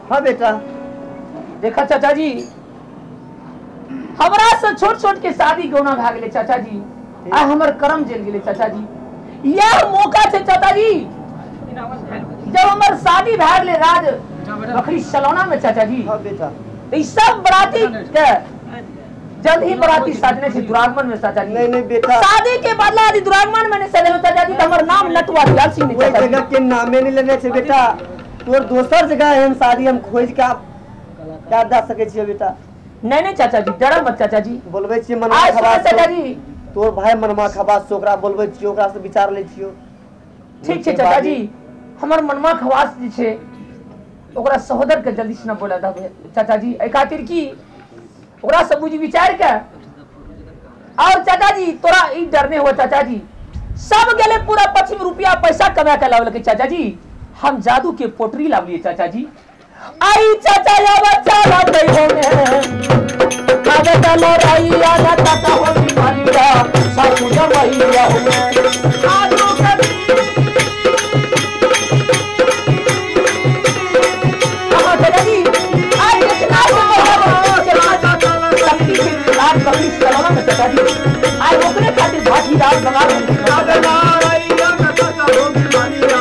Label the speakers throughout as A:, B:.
A: हाँ बेटा।
B: देखा चाचा जी, हमरा से छोट छोट के शादी गौना भा गेले चाचा जी, आ हमर कर्म जल गेले चाचा जी। यह मौका छे चाचा जी, जब हमर शादी भा गेले राज बकरी सलौना में चाचा जी।
A: हाँ बेटा।
B: तो सब बराती के जल्द ही बराती साजने से दुरागमन में चाचा जी।
A: नहीं नहीं बेटा,
B: शादी के बदला यदि दुरागमन में नहीं सजलो चाचा जी, तो हमर नाम नटवा दयाल सिंह ने चाचा जी।
A: जगह के नामे नहीं लेने छे बेटा। तोर दोसर जगह एहन शादी हम खोज के क्या दा सके छिए बेटा।
B: नहीं नहीं चाचा जी, डरा मत चाचा जी।
A: बोलबे छिए मनमा खबास
B: चाचा जी,
A: तोर भाई मनमा खबास ओकरा बोलबे छिए, ओकरा से विचार ले छियो।
B: ठीक छे चाचा जी, हमर मनमा खवास जे छे ओकरा सहोदर के जल्दी से न बोला दबे चाचा जी। ए खातिर की ओकरा सब बुझ विचार के। और चाचा जी तोरा ई डरने हो चाचा जी, सब गेले पूरा 25 रुपया पैसा कमा के लावल के चाचा जी। हम जादू के पोटरी लावलिए चाचा जी। आई चाचा या बच्चा लाव दई होंगे कागे चलो रैया ना तक हो बीमारिया सासू जमैया हो आजू कभी कहां चला जी। आई इतना के रात बकरी सलामा में चाचा जी। आई ओकरे खातिर भाटी रात बंगाल कागे ना रैया ना तक हो बीमारिया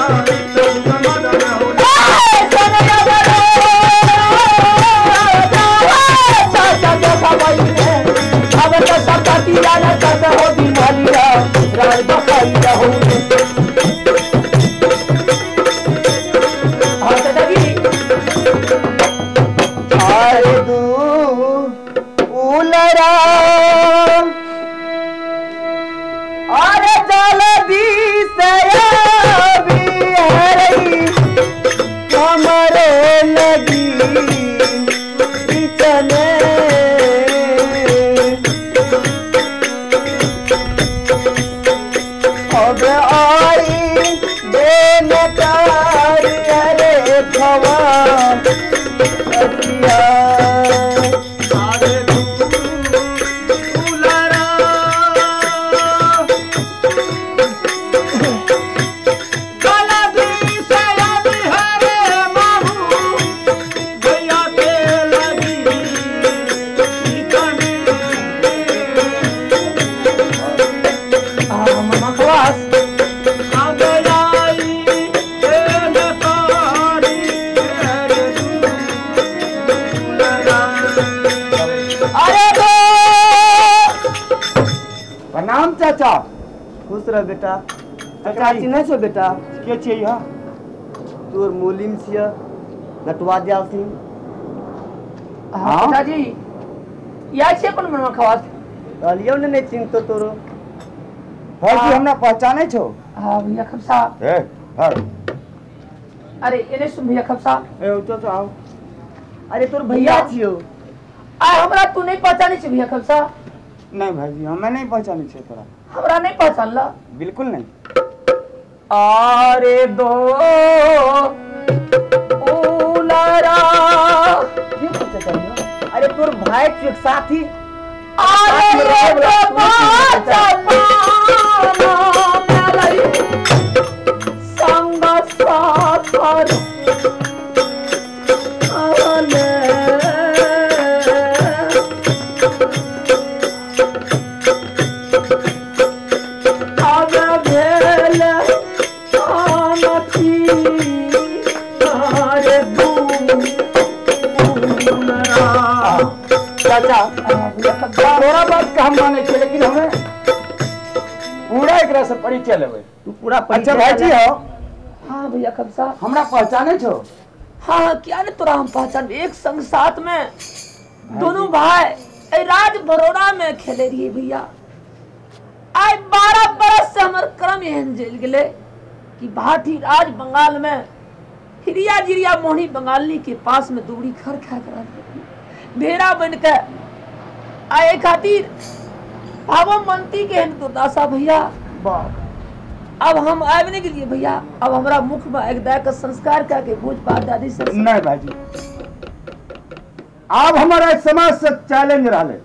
A: चाचा। खुश रह बेटा। चाचा चिन्ह छो बेटा?
C: के छिए यह?
A: तोर मोलिम छिए नटवा दयाल सिंह।
B: हां चाचा जी, या छे कोन मनवा खवास
A: कहलियो ने नहीं चिन्ह तो तोरो।
C: भाई हमरा पहचाने छो?
B: हां भैया खब साहब।
C: ए हर
B: अरे इने सुन भैया खब साहब।
C: ए उठो तो आओ।
A: अरे तोर भैया छियो।
B: आ हमरा तू नहीं पहचाने छ भैया खब साहब?
C: नहीं भाई हमें नहीं पहचाने छे तोरा।
B: हमरा नहीं पहचानला?
C: बिल्कुल नहीं।
B: अरे दो उलारा
A: अरे तोर भाई के साथी।
B: अरे दो बाचा मालाई संग साथर
C: थोड़ा बात का हम माने छे, लेकिन हमें पूरा एकरा से परिचय लेबे।
A: तू पूरा
C: अच्छा भाई जी हो?
B: हाँ भैया कब साहब।
C: हमरा पहचाने छो?
B: हाँ क्या ने तोरा हम पहचान, एक संग साथ में दोनों भाई राज बरोड़ा में खेले रही भैया। आज 12 बरस से हमार क्रम एहन जल गए कि भाटी राज बंगाल में हिरिया जिरिया मोहनी बंगाली के पास में दुबड़ी खर खा कर भेड़ा बन के आए खातिर भावो मनती के दुर्दशा भैया। अब हम आने के लिए भैया, अब हमारा मुख में एक का संस्कार करके भोज बात दादी से
C: नहीं भाई जी, अब हमारा समाज से चैलेंज रहा।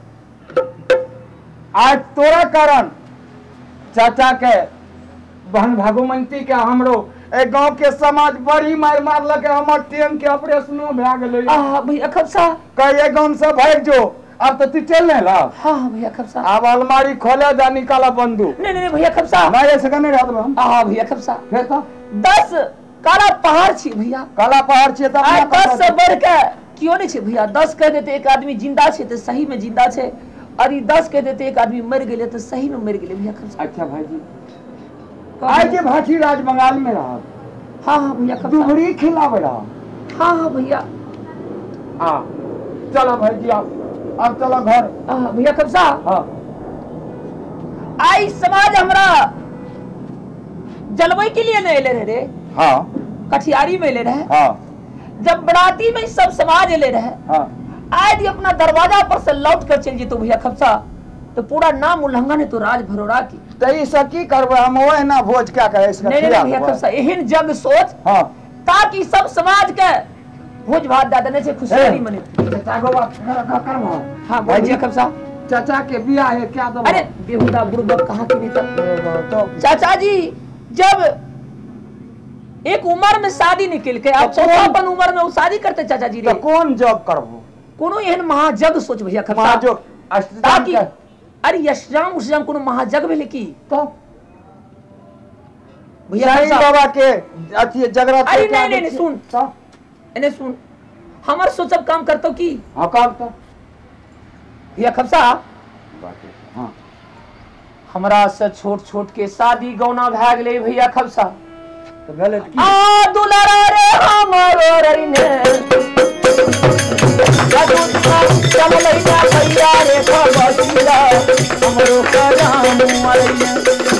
C: आज तोरा कारण चाचा के बहन भागोमंती के हमरो ए गांव के समाज बड़ी मार मारलक, हमर टेम के ऑपरेशनो भए गेलै।
B: भैया खबसा
C: कहे गांव से भाग जो, अब तो तू चल नहीं ला।
B: हाँ भैया खबसा।
C: अब अलमारी खोले जा, निकाला बंदूक।
B: नहीं भैया खबसा,
C: मैं ऐसे करने रहत हम।
B: भैया खबसा।
C: फिर तो
B: 10 काला पहाड़ छी भैया,
C: काला पहाड़ छी। तब
B: 10 से बढ़ के क्यों नहीं छे भैया? 10 कह देते एक आदमी जिंदा छे तो सही में जिंदा छे, और 10 कह देते एक आदमी मर गेले तो सही में मर गेले भैया खबसा।
C: अच्छा भाई जी, आज जे भाटी राज बंगाल में रहा।
B: हाँ भैया खबसा।
C: दुबरी खिलावे रहा।
B: हाँ भैया।
C: चलो भाई जी, अब चलो घर।
B: भैया खबसा।
C: हाँ।
B: आई समाज हमरा जलवई के लिए नहीं ले रहे रे।
C: हाँ।
B: कठियारी में ले रहे।
C: हाँ।
B: जब बराती में सब समाज ले रहे।
C: हाँ।
B: आज अपना दरवाजा पर से लौट कर चल तो भैया खबसा, तो पूरा नाम उल्लंघन है तो राज भरोड़ा की।
C: तो ये सब की करबे हम? वो ना भोज क्या करे इसका?
B: नहीं भैया खबसा, एहन जग सोच।
C: हाँ।
B: ताकि सब समाज के भोज भात दे देने से खुशहाली मने।
C: चाचा को बात कर।
B: हाँ भैया खबसा।
C: चाचा के बियाह है क्या? दो
B: अरे बेहुदा बुड़बक कहाँ की नहीं
C: तो
B: चाचा जी, जब एक उम्र में शादी निकल के आप चौथापन उम्र में वो शादी करते चाचा जी रे।
C: तो कौन जॉब करबो?
B: कोनो एहन महाजग सोच भैया खबसा। ताकि अरे यशराम उशराम कोनो महाजग भेले की
C: तो
B: भैया
C: बाबा के अथी जगरात।
B: अरे नहीं सुन तो एने सुन, हमर सोचब काम करतो की।
C: हां काम तो
B: भैया खबसा।
C: हाँ।
B: हमरा से छोट छोट के शादी गौना भए गेलै भैया खबसा।
C: तो भेले की?
B: दुलारा रे हमरो रइने चमलै ना भैया रे खबसिया हमरो कराम मरइने।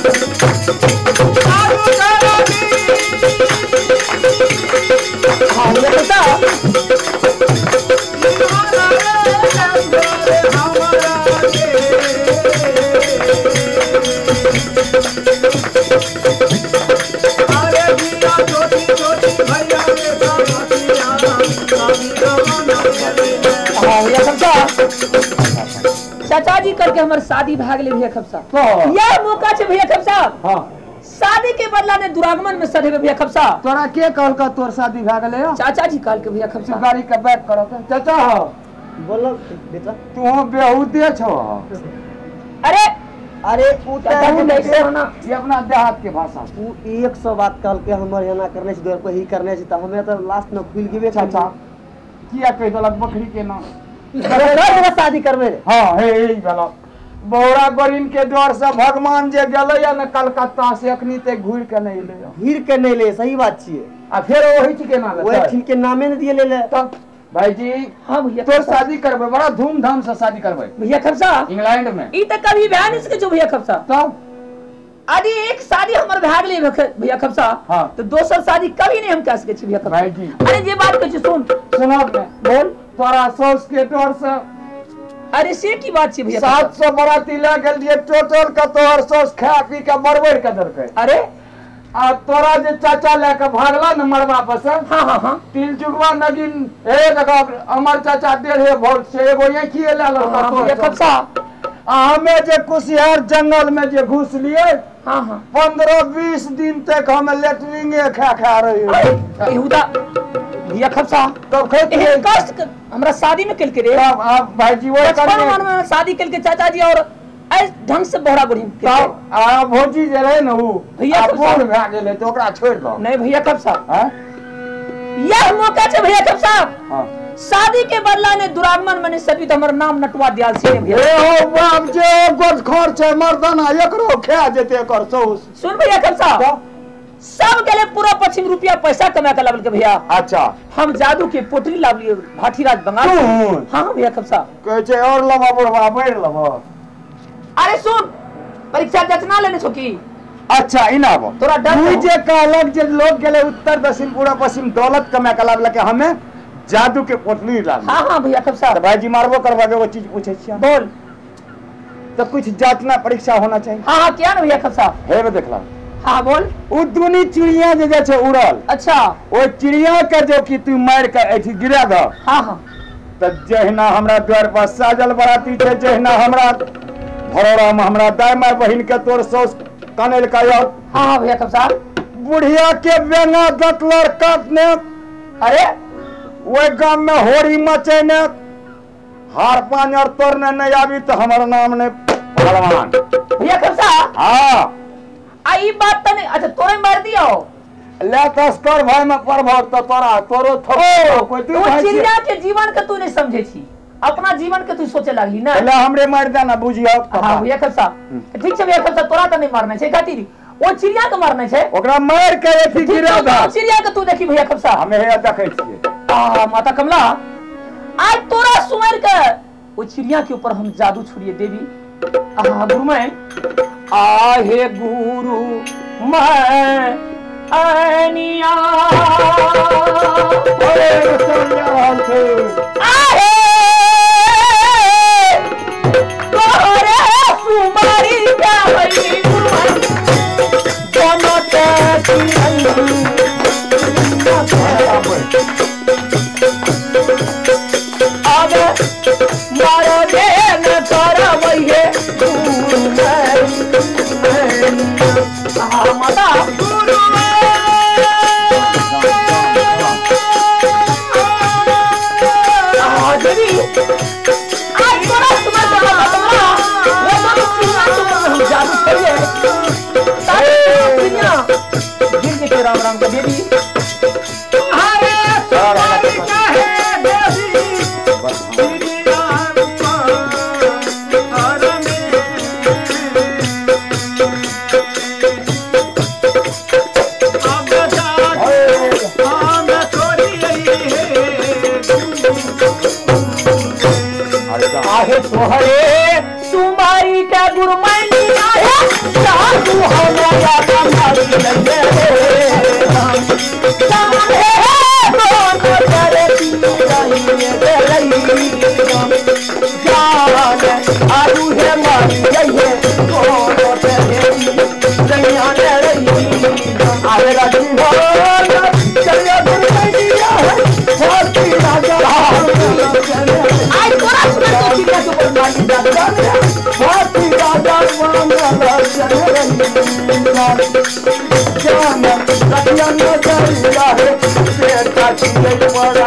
B: हाँ भैया खबसा। चाचा जी करके हमारे शादी भाग ले भैया खबसा। यह मौका छे भैया खबसा।
C: हाँ।
B: शादी के बदला ने दुरागमन में सधे भैया खबसा।
C: तोरा के कहल का तोर शादी भाग ले?
B: चाचा जी कहल के भैया खबसा।
C: गाड़ी का बैक करो तो चाचा। हो
A: बोलो बेटा।
C: तू बेहुदे छो।
A: अरे
B: चाचा जी कैसे होना
C: ये अपना देहात के भाषा।
A: तू 100 बात कहल के हमर यहाँ करने से देर पे ही करने से, त हमें तो लास्ट में खुल गेबे।
C: चाचा किया कह दलक बकरी के नाम?
A: शादी करबे।
C: हाँ हे यही गला बौरा गोरिन के डर से भगवान जे गेले या न कलकत्ता से अखनी ते घूर के नहीं ले।
A: घूर के नहीं ले, सही बात छिए।
C: आ फिर वही के नाम
A: वही ठीक के नामे न दिए ले।
C: तब भाई जी
B: हाँ भैया
C: तो शादी करबे, बड़ा धूमधाम से शादी करबे
B: भैया खबसा।
C: इंग्लैंड में
B: ई त कभी भए नहीं सके जो भैया खबसा।
C: तब
B: आदि एक शादी हमर भाग ले भैया खबसा।
C: हाँ।
B: तो दोसर शादी कभी नहीं हम कह सके छी भैया खबसा।
C: भाई जी
B: अरे जे बात कह छी सुन।
C: सुनब ने
B: बोल।
C: तोरा सौस के डर से
B: अरे से की बात छी भैया?
C: 700 बराती ले गेल दिए टोटल का तोहर सौस खा पी के बरबर के दरके।
B: अरे
C: आ तोरा जे चाचा लेके भागला न मरवा पर से।
B: हाँ
C: तिल जुगवा नगिन एक अमर चाचा 1.5 वोल्ट से एगो ये किए ले लड़का
B: भैया खबसा।
C: हमें जे कुशियार जंगल में जे घुस लिए।
B: हाँ
C: 15-20 दिन तक हम लेटरिंगे खा रही
B: बेहुदा भैया खबसा।
C: तब
B: कष्ट हमरा शादी में कल के रे।
C: अब भाई जी वो
B: बचपन में शादी कल के चाचा जी और ऐस ढंग से बहरा बुढ़ी
C: तब भौजी जे रहे न वो
B: भैया
C: बूढ़ भए गेले तो ओकरा छोड़ दो।
B: नहीं भैया खबसा,
C: हैं
B: यह मौका छे भैया खबसा।
C: हां
B: शादी के बदला ने दुरागमन मने सभी तो हमर नाम नटवा दियाल से भैया।
C: ए हो बाप जे गोद खोर छे मर्दाना एकरो खा जेते कर सौस।
B: सुन भैया खबसा, सब के लिए पूरा पश्चिम रुपया पैसा कमा के लावल के भैया।
C: अच्छा
B: हम जादू के पोटली लावली भाटी राज बंगाल। हाँ भैया खबसा।
C: कहे छे और लबा बुढ़वा बैठ लबा।
B: अरे सुन, परीक्षा जचना लेने छो की?
C: अच्छा इनाबो
B: तोरा डर
C: जे कहलक जे लोग गेले उत्तर दक्षिण पूरा पश्चिम दौलत कमा के लावल के हमें जादू के पोटली लाव।
B: हाँ भैया खबसा।
C: तो भाई जी मारबो करबा के वो चीज पूछे छिया।
B: बोल।
C: तो कुछ जांचना परीक्षा होना चाहिए।
B: हाँ क्या ना भैया खबसा?
C: हे रे देखला।
B: हाँ बोल।
C: उ दुनी चिड़िया जे छे उड़ल।
B: अच्छा
C: ओ चिड़िया के जो कि तू मार के एठी गिरा द।
B: हाँ
C: त जहिना हमरा द्वार पर साजल बराती छे, जहिना हमरा भरोरा में हमरा दाई माय बहिन के तोर सौस कनेल का।
B: हाँ भैया खबसा।
C: बुढ़िया के बेंगा दतलर काटने, अरे वो गांव में होरी मचेने, हार पानी और तोड़ने नहीं आवी तो हमारा नाम ने पहलवान।
B: भैया खबसा
C: हाँ
B: आई बात तो नहीं। अच्छा तोरे मार दिया हो
C: ले तस्कर भाई में प्रभाव तो तोरा तोरो थो कोई
B: तो चिड़िया के जीवन के तू नहीं समझे छी, अपना जीवन के तू सोचे लागली ना।
C: ले हमरे मार देना बुझियो।
B: हां भैया खबसा ठीक छै। भैया खबसा तोरा तो नहीं मारने छै खातिर ओ चिड़िया के मारने छै,
C: ओकरा मार के एथी गिरा दा।
B: चिड़िया के तू देखी भैया खबसा
C: हमें हे देखे छिए।
B: माता कमला आज तोरा सुमर के वो चिड़िया के ऊपर हम जादू छोड़िए देवी। गुरु मैं आहे गुरु मैं अनिया
C: अरे सोनिया
B: आहे तोरे सुमारी क्या भई गुरु मैं दोनों के आगे मारो ये न तारा भैये माता देवी आज बड़ा तुम्हारा वो दोनों चिड़िया हम जादू करिए गिर के राम राम का देवी सोहरे तुम्हारी क्या गुरमैनी आया जादू हमारा तुम्हारी लगे सामने कौन करे रही जान आलू है मारी गई कौन करे जैयान रही आए राजी हो चलिए गुरमैनी आया भारती राजा आज कोरा सुन तो चिड़िया के ऊपर मारी जादू भारती राजा जान रतिया न दरिया है पेट का चिड़िया बड़ा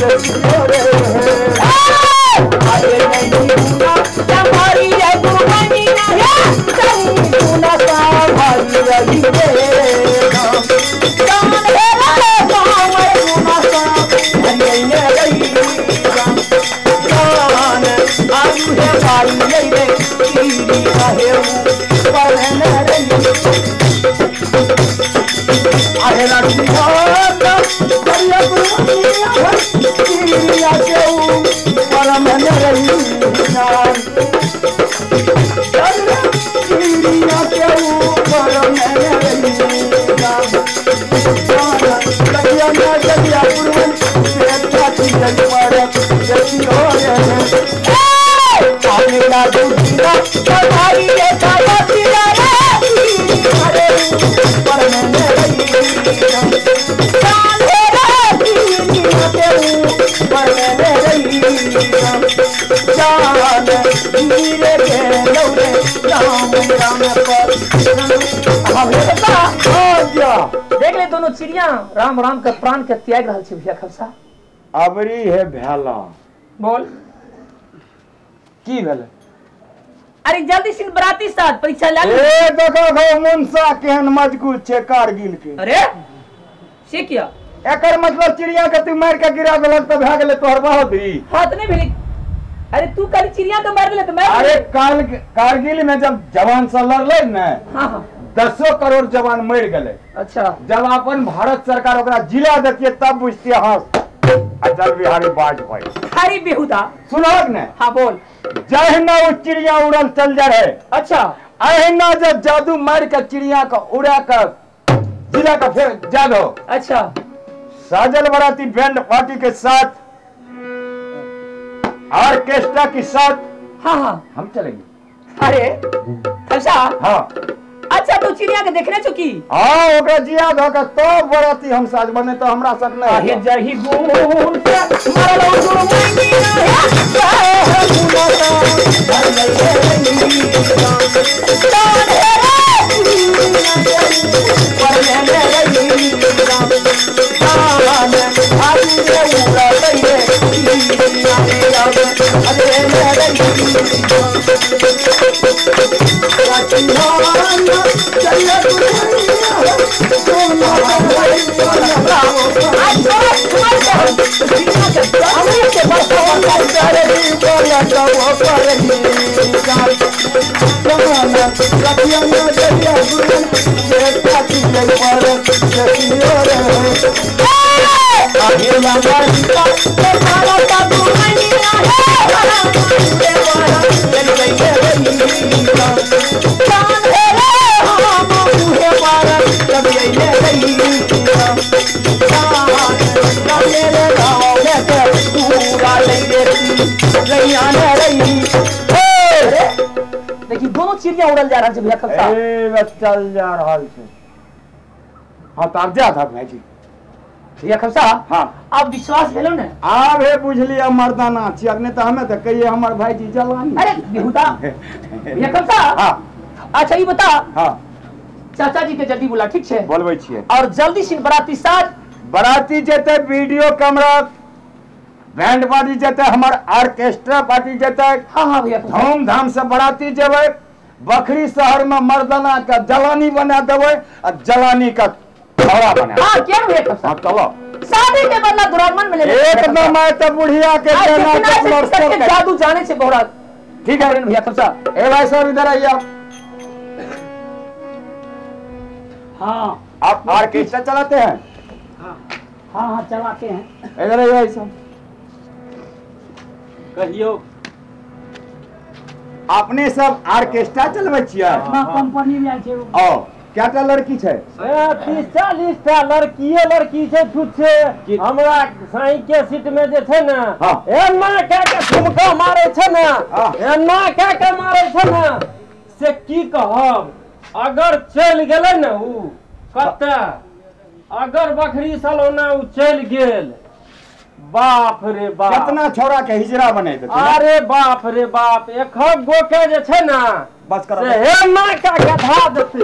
B: अरे नहीं ना तुम्हारी है गुरबानी है नहीं ना भाई रही है जान है रे गाँव गुना सा नहीं रही जान आयु है भाई रे कीड़ी है पर न रही आहे लड़की भागा दरिया गुरबानी है कीड़ी आके पर न रही जान कीड़ी आके पर न रही जान दरिया न दरिया गुरबानी पेट का चिड़िया मारा जैसी हो रे आने ना दूसरा तुम्हारी ये काया चिड़ा अरे पर मैंने रही जान है रे पर मैंने रही जान धीरे के लौरे राम राम पर हमें बता देख ले दोनों चिड़िया राम राम के प्राण के त्याग रहल छै भैया खबसा
C: अबरी है भेला
B: बोल
C: की भेल।
B: अरे जल्दी सिंह बराती साथ परीक्षा ले
C: ए देखो गो मुंसा केहन मजबूत छे कारगिल के।
B: अरे से किया
C: एकर मतलब चिड़िया के तू मार के गिरा देलक त भए गेले तोहर बहादुरी।
B: हाथ नहीं भेली। अरे तू कल चिड़िया तो मार देले तो मैं
C: अरे कारगिल में जब जवान सब लड़ले न
B: हां हां
C: 10 करोड़ जवान मर गेले।
B: अच्छा
C: जब अपन भारत सरकार ओकरा जिला देतिए तब बुझतिए हां अटल बिहारी वाजपेयी।
B: खारी बेहुदा
C: सुनोग ने।
B: हाँ बोल।
C: जहना वो चिड़िया उड़ल चल जा रहे।
B: अच्छा
C: अहिना जब जादू मार के चिड़िया का उड़ा कर जिला का फिर जादू।
B: अच्छा
C: साजल बराती बैंड पार्टी के साथ ऑर्केस्ट्रा के साथ
B: हाँ हाँ
C: हम चलेंगे।
B: अरे खसा
C: हाँ
B: अच्छा तो चिड़िया के देखने चुकी।
C: हाँ ओकरा जिया धोकर तो बराती हम साज बने तो हमरा सक नहीं।
B: आहे जही गुण से मारलो गुरु मांगी ना देखिए दोनों चिड़िया उड़ल जा रहा है भैया खलसा।
C: चल जा रहा है। हाँ तार जा था भाई जी।
B: भैया खलसा
C: हाँ
B: आप विश्वास भेलो ने
C: आब हे बुझलिए मर्दाना छी अगने तो हमें तो कहिए हमार भाई जी जलानी।
B: अरे बेहुदा भैया खलसा।
C: हाँ
B: अच्छा ये बता
C: हाँ
B: चाचा जी के जल्दी बुला ठीक छे
C: बोलबे छिए
B: और जल्दी से बराती साथ
C: बराती जेते वीडियो कैमरा बैंड पार्टी जेते हमार ऑर्केस्ट्रा पार्टी जेते।
B: हाँ हाँ भैया
C: धूमधाम से बराती जेबे बखरी शहर में मर्दाना का जलानी बना देवे और जलानी का खौरा बना।
B: हाँ क्या भैया खलसा।
C: हाँ चलो
B: शादी के बदला दुरागमन में ले
C: एकदम मैं तो बुढ़िया के देना
B: के जादू जाने से बहुरा
C: ठीक है
B: भैया खलसा।
C: ए भाई साहब इधर आइए आप।
B: हाँ
C: आप ऑर्केस्ट्रा चलाते हैं?
B: हाँ हाँ चलाते हैं।
C: इधर आइए भाई साहब।
B: कहियो
C: अपने सब ऑर्केस्ट्रा चलबे छियै?
B: कंपनी में आयल छै।
C: ओ क्या लड़की छै?
D: 30-40 टा लड़की छै छुच्छे हमरा साई के सीट में जे छै ना एना कह के ठुमका मारे छै ना एना कह के मारे छै ना से की कहब। अगर चल गेलै ना उ कते अगर बखरी सलौना उ चल गेल बाप रे बाप
C: कितना छोरा के हिजरा बने देते।
D: अरे बाप रे बाप एक गो के जे छै ना
C: बस करो
D: से एना कह के धा देते।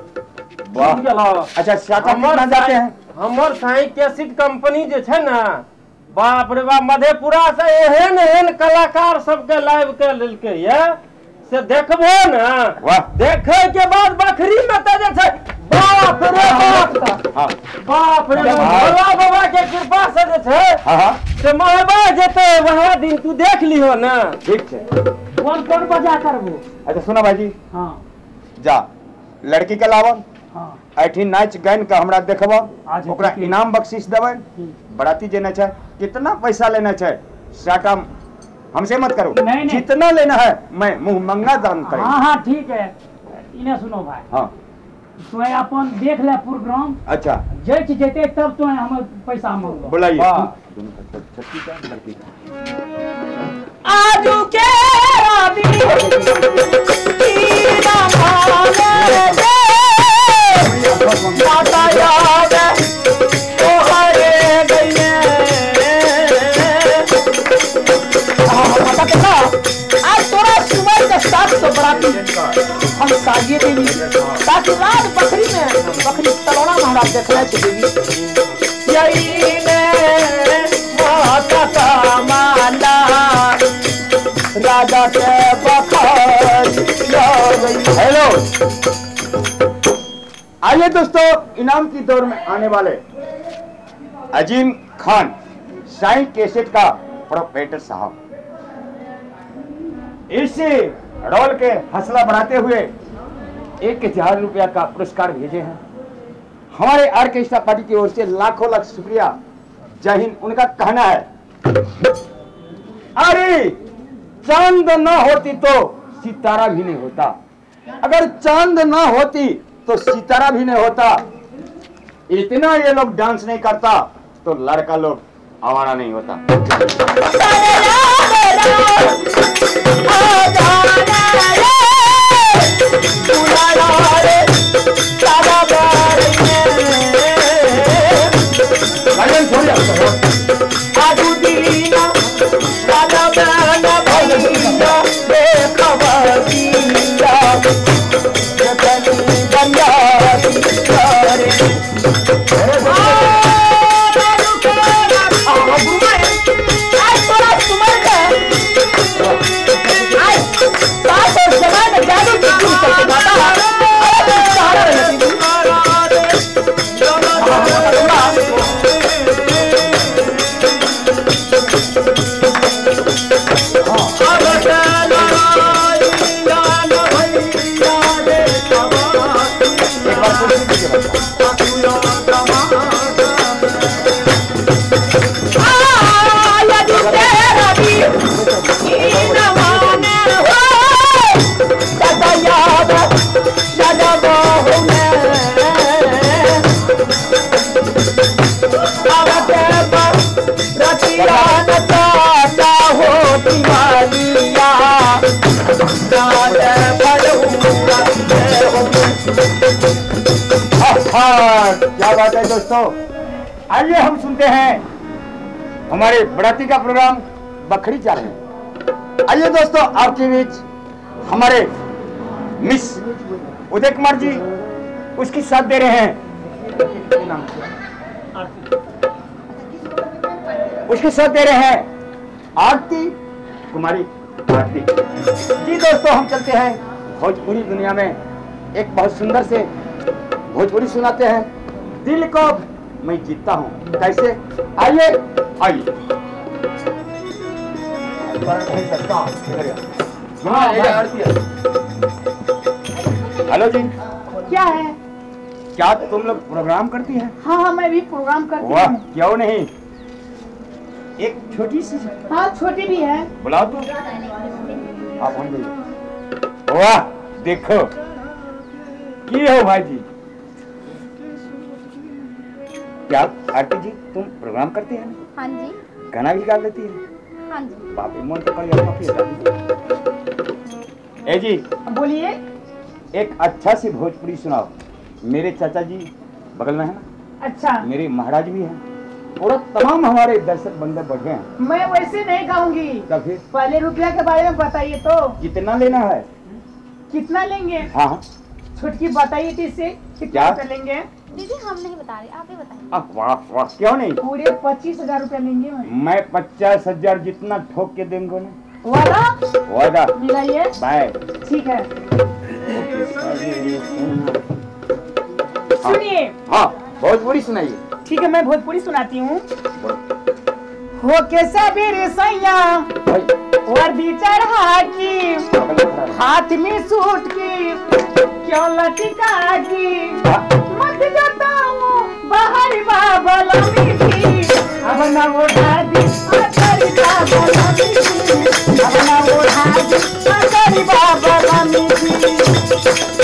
C: अच्छा शाटा जाते हैं?
D: हमर साई केसिट कंपनी जे छै ना बाप रे बाप मधेपुरा से एहन एहन कलाकार सबके लाइव के लेलकै ये से देखबो ना देखे के बाद बखरी में त जे छै बाप रे बाप बाप रे भोला बाबा के कृपा से जे छै से महबा जेते वह दिन तू देख लियो ना।
C: ठीक छै
B: कौन बजा करबो।
C: अच्छा सुना भाई जी
B: हाँ
C: जा लड़की के लावा
B: हाँ
C: ऐठी नाच गान का हमरा देखबा
B: आज
C: ओकरा इनाम बख्शिश देबै। बराती जेना छै कितना पैसा लेना छै साटा हमसे मत करो।
B: नहीं।
C: जितना लेना है मैं मुंह मंगा दान करेंगे।
B: हाँ हाँ ठीक है इन्हें सुनो भाई।
C: हाँ
B: तो अपन देख ले प्रोग्राम
C: अच्छा
B: जच जेते तब तो हम पैसा मांगो।
C: बुलाइए
B: आजू के रावी कीना माने दे माता याद तो हरे गईले। माता कहता आज तोरा सुबह के 700 बराती हम साजिए देवी ताकि रात बकरी में बकरी तलौना महाराज देखले छे देवी यही ने माता का माला राजा के बखार।
C: हेलो आइए दोस्तों इनाम की दौर में आने वाले अजीम खान साई केसेट का प्रोपराइटर साहब इसी रोल के हौसला बढ़ाते हुए 1000 रुपया का पुरस्कार भेजे हैं। हमारे ऑर्केस्ट्रा पार्टी की ओर से लाखों लाख शुक्रिया। जय हिंद। उनका कहना है अरे चांद ना होती तो सितारा भी नहीं होता, अगर चांद ना होती तो सितारा भी नहीं होता। इतना ये लोग डांस नहीं करता तो लड़का लोग आवारा नहीं होता। क्या बात है दोस्तों, आइए हम सुनते हैं हमारे बराती का प्रोग्राम बखरी चाल में। आइए दोस्तों, आपके बीच हमारे मिस उदय कुमार जी उसकी साथ दे रहे हैं, उसके साथ दे रहे हैं आरती कुमारी आरती जी। दोस्तों हम चलते हैं भोजपुरी दुनिया में, एक बहुत सुंदर से भोजपुरी सुनाते हैं, दिल को मैं जीतता हूँ कैसे। आइए आइए। हेलो जी,
E: क्या है?
C: क्या तुम लोग प्रोग्राम करती हैं?
E: हाँ हाँ, मैं भी प्रोग्राम करती
C: वाह,
E: हूँ।
C: क्यों नहीं, एक छोटी सी
E: हाँ, छोटी भी है।
C: बुलाओ तो आप हम भी। वाह देखो की हो भाई जी। क्या आरती जी तुम प्रोग्राम करती हैं?
F: हाँ जी।
C: गाना भी गा लेती है?
F: हाँ जी।
C: बाप रे, मन तो कर गया। ए जी
E: बोलिए।
C: एक अच्छा सी भोजपुरी सुनाओ। मेरे चाचा जी बगल में है ना,
E: अच्छा,
C: मेरे महाराज भी हैं, पूरा तमाम हमारे दर्शक बंदे बैठे हैं।
E: मैं वैसे नहीं गाऊंगी।
C: तब फिर
E: पहले रुपया के बारे में बताइए तो।
C: कितना लेना है?
E: कितना लेंगे?
C: हाँ
E: छुटकी बताइए तो इससे
C: क्या?
E: कितना रुपया लेंगे?
F: दीदी हम नहीं बता रहे, आप ही बताइए।
C: वाह वाह, क्यों नहीं,
E: पूरे 25,000 रुपया लेंगे।
C: मैं 50,000 जितना ठोक के देंगे ना।
E: वादा
C: वादा
E: मिलाइए।
C: बाय।
E: ठीक है, सुनिए।
C: हाँ भोजपुरी सुनाइए।
E: ठीक है, मैं भोजपुरी सुनाती हूँ। हो के सबेरे सैया वर्दी चढ़ा की, हाथ में सूट की, क्यों लटका की, मत जाता हूँ बाहर बाबल मीठी, अब न उठा दी अगर बाबल मीठी, अब न उठा दी अगर बाबल मीठी।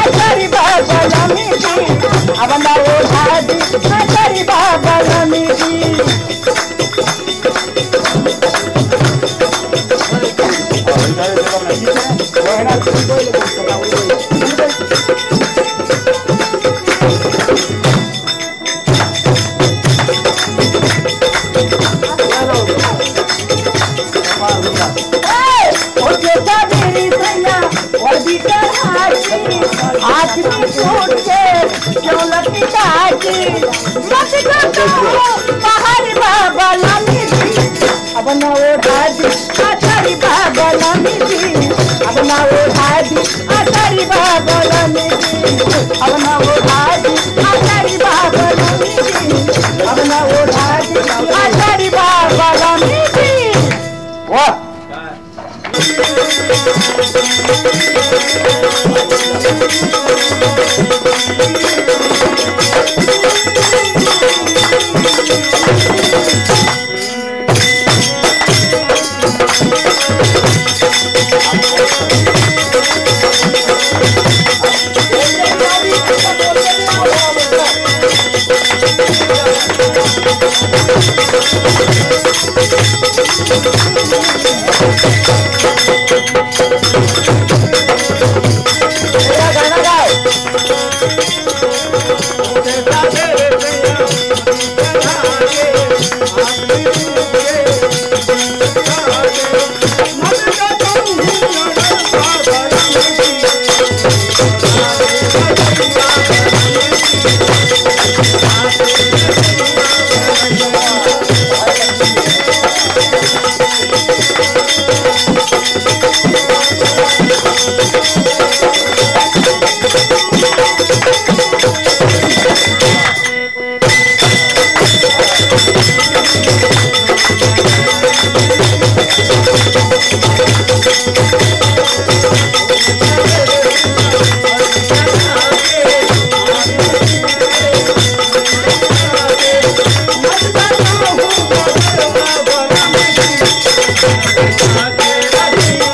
E: अब ना वो भाजी,
C: करना ठीक है वो है ना कोई लेकिन पता
E: हाथ में छोड़ के क्यों लगी काटी मत करता बाहर बाबा लामी जी अब ना वो दादी आचारी बाबा लामी जी अब ना वो दादी आचारी बाबा लामी जी अब ना वो दादी आचारी बाबा लामी जी अब ना वो दादी आचारी बाबा लामी जी
C: वाह
E: Thank you.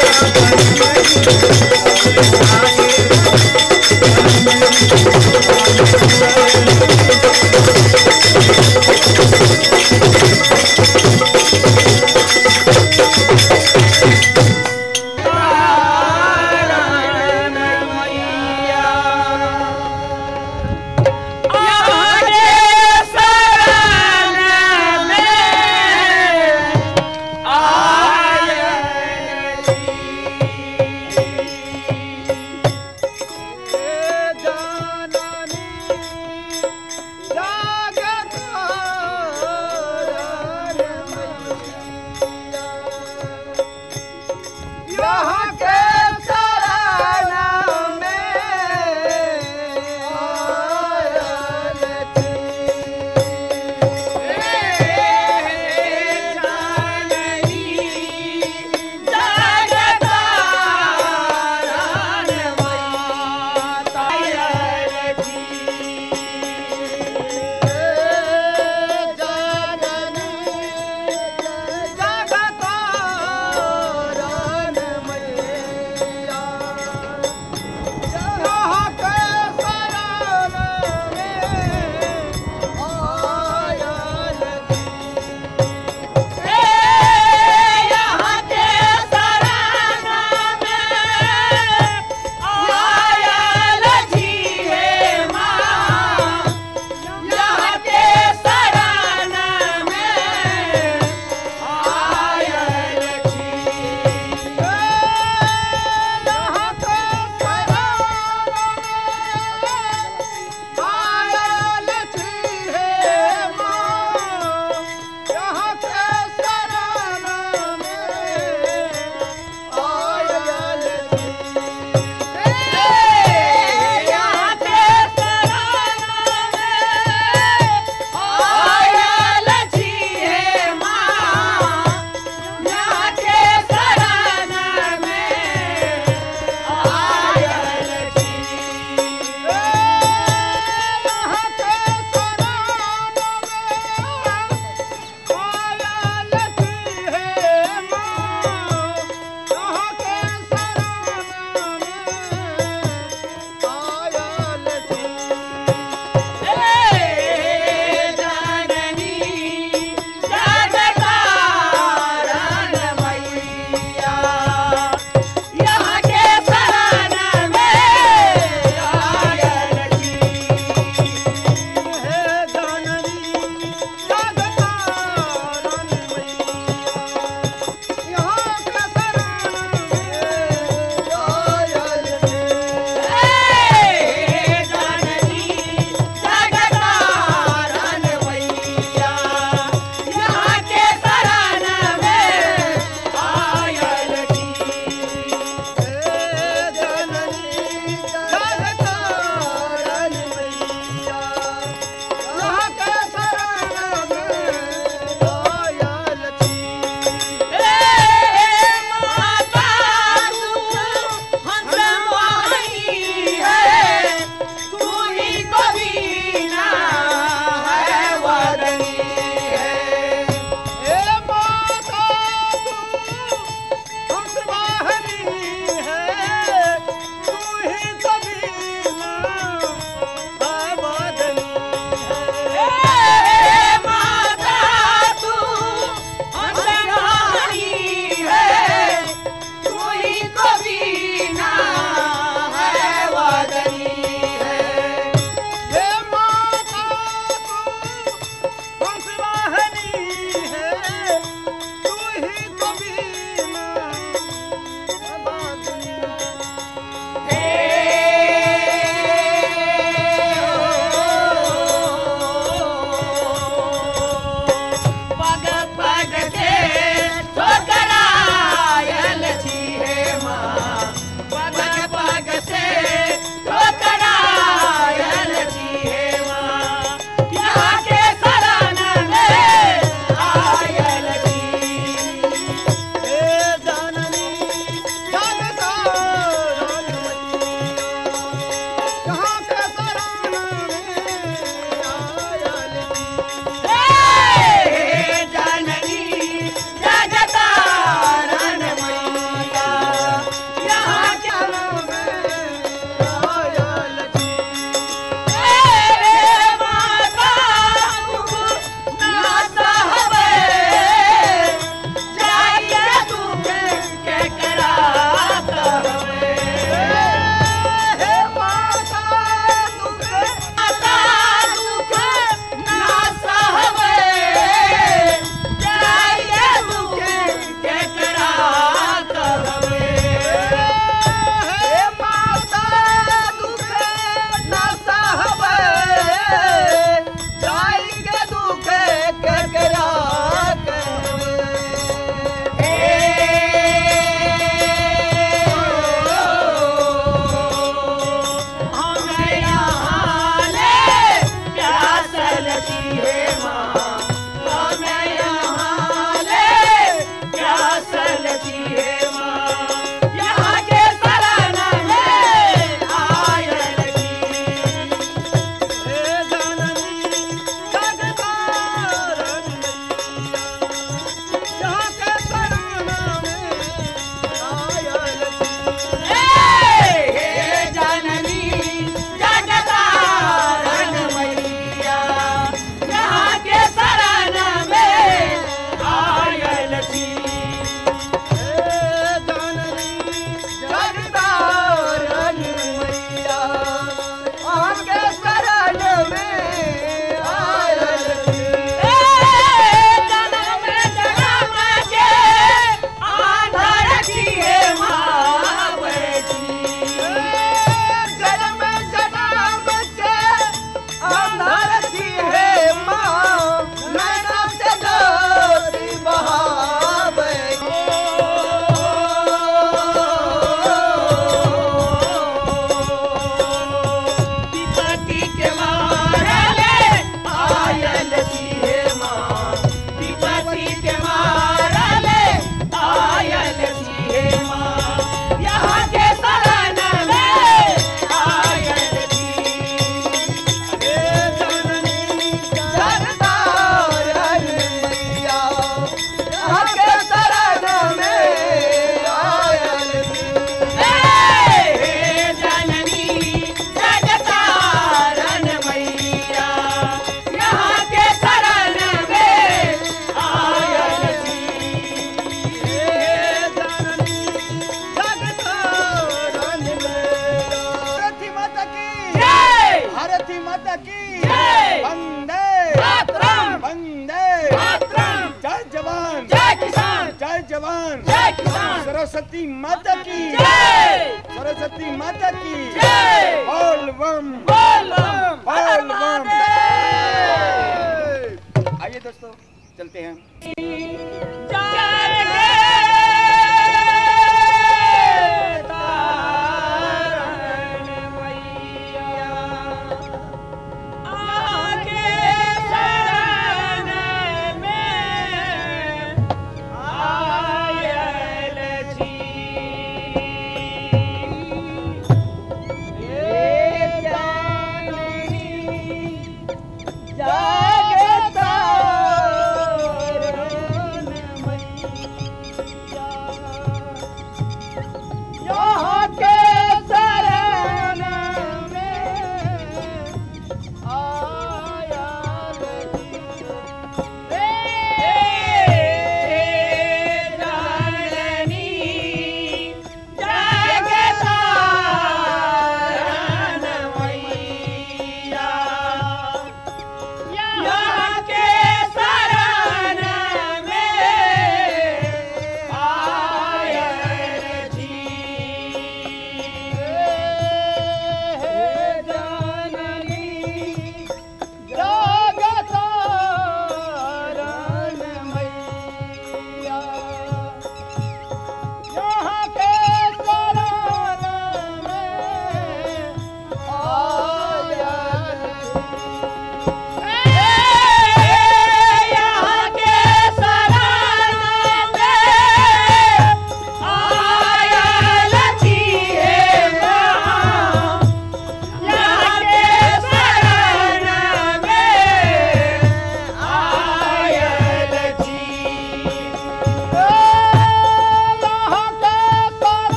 C: की वंदे मातरम, वंदे मातरम। जय जवान जय किसान, जय जवान जय किसान। सरस्वती माता की जय, सरस्वती माता की जय। बोल बम बोल बम बोल बम। आइए दोस्तों चलते हैं।